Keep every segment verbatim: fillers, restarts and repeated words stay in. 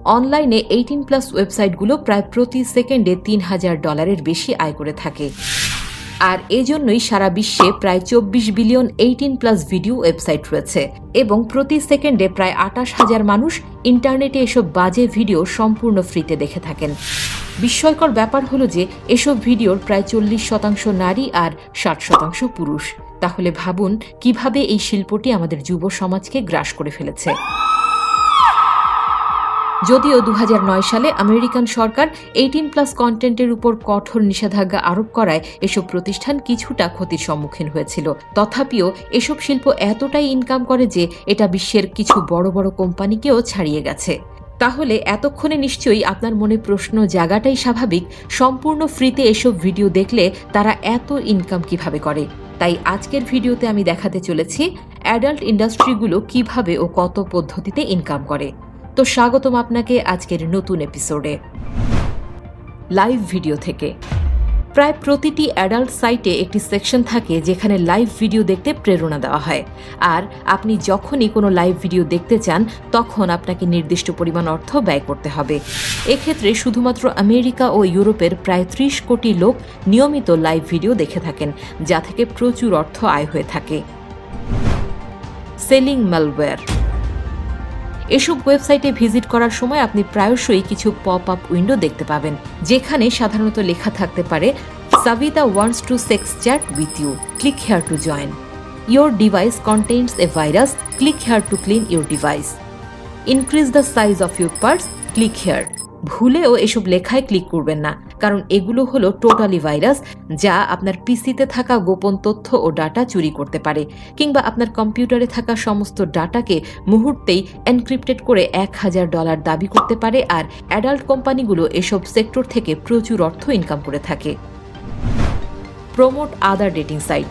অনলাইনে eighteen plus ওয়েবসাইটগুলো প্রায় প্রতি সেকেন্ডে তিন হাজার ডলারের বেশি আয় করে থাকে। আর এজন্যই সারা বিশ্বে প্রায় চব্বিশ billion eighteen plus video website রয়েছে এবং প্রতি সেকেন্ডে প্রায় আটাশ হাজার মানুষ ইন্টারনেটে এসব বাজে ভিডিও সম্পূর্ণ ফ্রিতে দেখে থাকেন। বিস্ময়কর ব্যাপার হলো যে এসব ভিডিওর প্রায় চল্লিশ শতাংশ নারী আর ষাট শতাংশ পুরুষ। তাহলে ভাবুন কিভাবে এই শিল্পটি আমাদের যুব সমাজকে গ্রাস করে ফেলেছে। যদিও দু হাজার নয় সালে আমেরিকান সরকার এইটিন প্লাস কন্টেন্টের উপর কঠোর নিষেধাজ্ঞা আরোপ করায় এসব প্রতিষ্ঠান কিছুটা ক্ষতির সম্মুখীন হয়েছিল, তথাপিও এসব শিল্প এতটাই ইনকাম করে যে এটা বিশ্বের কিছু বড় বড় কোম্পানিকেও ছাড়িয়ে গেছে। তাহলে এতক্ষণে নিশ্চয়ই আপনার মনে প্রশ্ন জাগাটাই স্বাভাবিক, সম্পূর্ণ ফ্রিতে এসব ভিডিও দেখলে তারা এত ইনকাম কিভাবে করে। তাই আজকের ভিডিওতে আমি দেখাতে চলেছি অ্যাডাল্ট ইন্ডাস্ট্রিগুলো কিভাবে ও কত পদ্ধতিতে ইনকাম করে। তো স্বাগতম আপনাকে আজকের নতুন এপিসোডে। লাইভ ভিডিও থেকে প্রায় প্রতিটি অ্যাডাল্ট সাইটে একটি সেকশন থাকে যেখানে লাইভ ভিডিও দেখতে প্রেরণা দেওয়া হয়। আর আপনি যখনই কোনো লাইভ ভিডিও দেখতে চান তখন আপনাকে নির্দিষ্ট পরিমাণ অর্থ ব্যয় করতে হবে। এক্ষেত্রে শুধুমাত্র আমেরিকা ও ইউরোপের প্রায় ত্রিশ কোটি লোক নিয়মিত লাইভ ভিডিও দেখে থাকেন, যা থেকে প্রচুর অর্থ আয় হয়ে থাকে। Selling malware. এসব ওয়েবসাইটে ভিজিট করার সময় আপনি প্রায়শই কিছু পপ আপ উইন্ডো দেখতে পাবেন, যেখানে সাধারণত লেখা থাকতে পারে Sabita wants to sex chat with you, click here to join, your device contains a virus, click here to clean your device, increase the size of your purse, click here. ভুলেও এসব লেখায় ক্লিক করবেন না, কারণ এগুলো হলো টোটালি ভাইরাস, যা আপনার পিসিতে থাকা গোপন তথ্য ও ডাটা চুরি করতে পারে, কিংবা আপনার কম্পিউটারে থাকা সমস্ত ডাটাকে মুহূর্তেই এনক্রিপ্টেড করে এক হাজার ডলার দাবি করতে পারে। আর অ্যাডাল্ট কোম্পানিগুলো এসব সেক্টর থেকে প্রচুর অর্থ ইনকাম করে থাকে। Promote other dating site.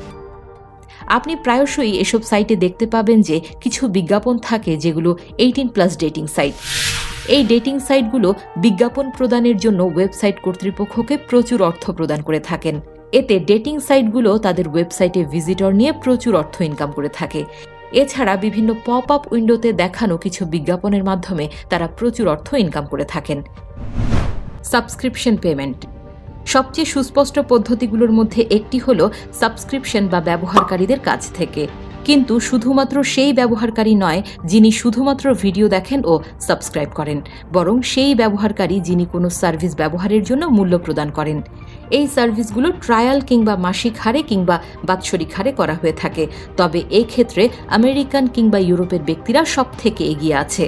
আপনি প্রায়শই এসব সাইটে দেখতে পাবেন যে কিছু বিজ্ঞাপন থাকে যেগুলো এইটিন প্লাস ডেটিং সাইট। এই ডেটিং সাইটগুলো বিজ্ঞাপন প্রদানের জন্য ওয়েবসাইট কর্তৃপক্ষকে প্রচুর অর্থ প্রদান করে থাকেন। এতে ডেটিং সাইটগুলো তাদের ওয়েবসাইটে ভিজিটর নিয়ে প্রচুর অর্থ ইনকাম করে থাকে। এছাড়া বিভিন্ন পপ আপ উইন্ডোতে দেখানো কিছু বিজ্ঞাপনের মাধ্যমে তারা প্রচুর অর্থ ইনকাম করে থাকেন। Subscription payment. সবচেয়ে সুস্পষ্ট পদ্ধতিগুলোর মধ্যে একটি হল সাবস্ক্রিপশন বা ব্যবহারকারীদের কাছ থেকে, কিন্তু শুধুমাত্র সেই ব্যবহারকারী নয় যিনি শুধুমাত্র ভিডিও দেখেন ও সাবস্ক্রাইব করেন, বরং সেই ব্যবহারকারী যিনি কোনো সার্ভিস ব্যবহারের জন্য মূল্য প্রদান করেন। এই সার্ভিসগুলো ট্রায়াল কিংবা মাসিক হারে কিংবা বাৎসরিক হারে করা হয়ে থাকে, তবে এই ক্ষেত্রে আমেরিকান কিংবা ইউরোপের ব্যক্তিরা সব থেকে এগিয়ে আছে।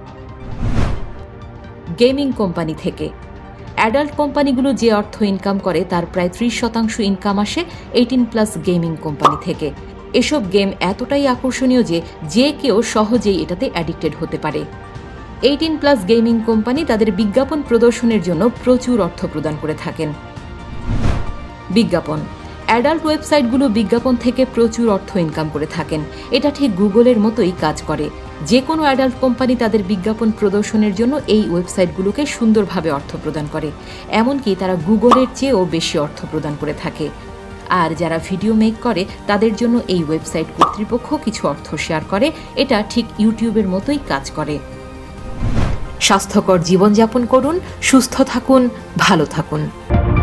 গেমিং কোম্পানি থেকে অ্যাডাল্ট কোম্পানিগুলো যে অর্থ ইনকাম করে তার প্রায় ত্রিশ শতাংশ ইনকাম আসে এইটিন প্লাস গেমিং কোম্পানি থেকে। এসব গেম এতটাই আকর্ষণীয় যে যে কেউ সহজেই এটাতে অ্যাডিক্টেড হতে পারে। এইটিন প্লাস গেমিং কোম্পানি তাদের বিজ্ঞাপন প্রদর্শনের জন্য প্রচুর অর্থ প্রদান করে থাকেন। বিজ্ঞাপন। অ্যাডাল্ট ওয়েবসাইটগুলো বিজ্ঞাপন থেকে প্রচুর অর্থ ইনকাম করে থাকেন। এটা ঠিক গুগলের মতোই কাজ করে। যে কোনো অ্যাডাল্ট কোম্পানি তাদের বিজ্ঞাপন প্রদর্শনের জন্য এই ওয়েবসাইটগুলোকে সুন্দরভাবে অর্থ প্রদান করে, এমনকি তারা গুগলের চেয়েও বেশি অর্থ প্রদান করে থাকে। আর যারা ভিডিও মেক করে তাদের জন্য এই ওয়েবসাইট কর্তৃপক্ষ কিছু অর্থ শেয়ার করে। এটা ঠিক ইউটিউবের মতোই কাজ করে। স্বাস্থ্যকর জীবনযাপন করুন, সুস্থ থাকুন, ভালো থাকুন।